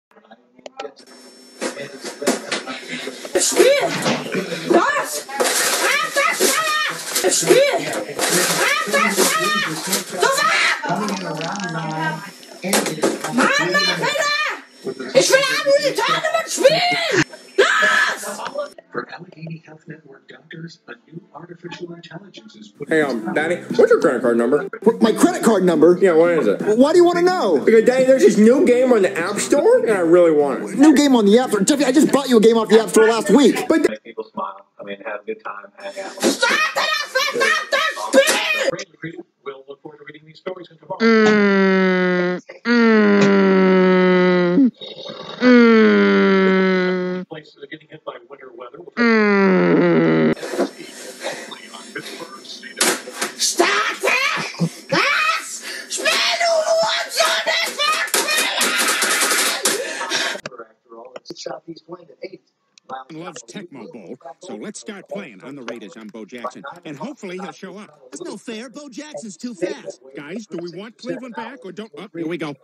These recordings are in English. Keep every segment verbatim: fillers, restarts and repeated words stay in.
Spiel! Was? Spiel! Mama, ich will eine Tournament spielen! For Allegheny Health Network doctors, a new artificial intelligence is put. Hey, um, Daddy, what's your credit card number? My credit card number? Yeah, what is it? Why do you want to know? Because, Daddy, there's this new game on the App Store, and I really want it. New game on the App Store? Jeffy, I just bought you a game off the App Store last week. But Make people smile. I mean, have a good time, hang out. We'll look forward to reading these stories tomorrow. Mm, mm, mm, Places are getting hit by winter weather. mm. Starte! Das Spiel, du Hurensohn, After all, it's Southeast Wayne at eight. Loves Tecmo Bowl, so let's start playing on the Raiders. I'm Bo Jackson, and hopefully he'll show up. That's no fair. Bo Jackson's too fast. Guys, do we want Cleveland back or don't? Oh, here we go.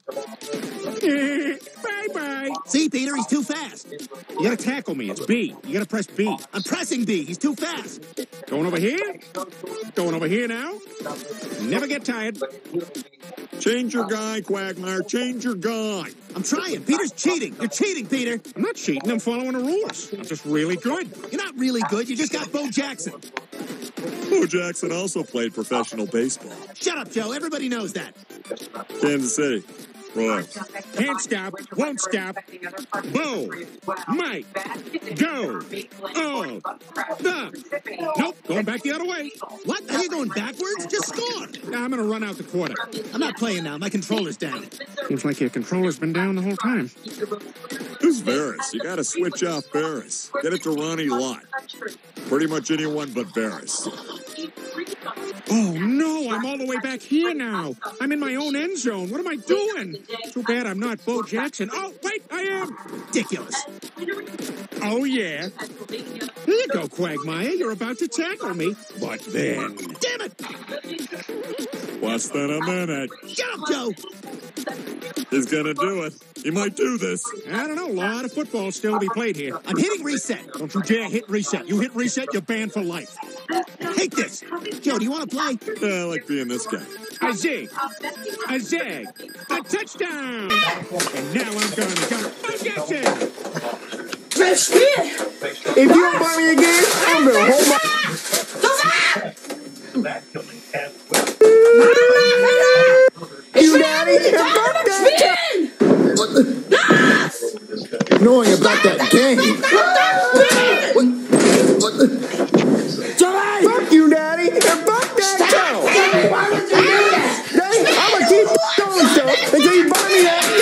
Bye-bye. See, Peter, he's too fast. You gotta tackle me. It's B. You gotta press B. I'm pressing B. He's too fast. Going over here? Going over here now? Never get tired. Change your guy, Quagmire. Change your guy. I'm trying. Peter's cheating. You're cheating, Peter. I'm not cheating. I'm following the rules. I'm just really good. You're not really good. You just got Bo Jackson. Bo Jackson also played professional baseball. Shut up, Joe. Everybody knows that. Kansas City. Royals. Can't stop. Won't stop. Bo. Mike. Go. Oh. Stop. Nope. Going back the other way. What? Are you going backwards? Just score. Nah, I'm going to run out the quarter. I'm not playing now. My controller's down. Seems like your controller's been down the whole time. Who's Varys? You got to switch off Varys. Get it to Ronnie Lott. Pretty much anyone but Varys. Oh, no, I'm all the way back here now. I'm in my own end zone. What am I doing? Too bad I'm not Bo Jackson. Oh, wait, I am. Ridiculous. Oh, yeah. Here you go, Quagmire. You're about to tackle me. But then... Damn it! Less than a minute. Shut up, Joe. He's gonna do it. He might do this. I don't know. A lot of football still to be played here. I'm hitting reset. Don't you dare hit reset. You hit reset, you're banned for life. Hate this. Joe, do you want to play? Yeah, I like being this guy. A zig. A zig. A touchdown. And now I'm going to go. Bo Jackson. If you don't buy me again, I'm going to hold my... You daddy, about that knowing about that game. What? What? Fuck you, daddy, and fuck that cow. Daddy, I'm going to keep doing stuff until you buy me that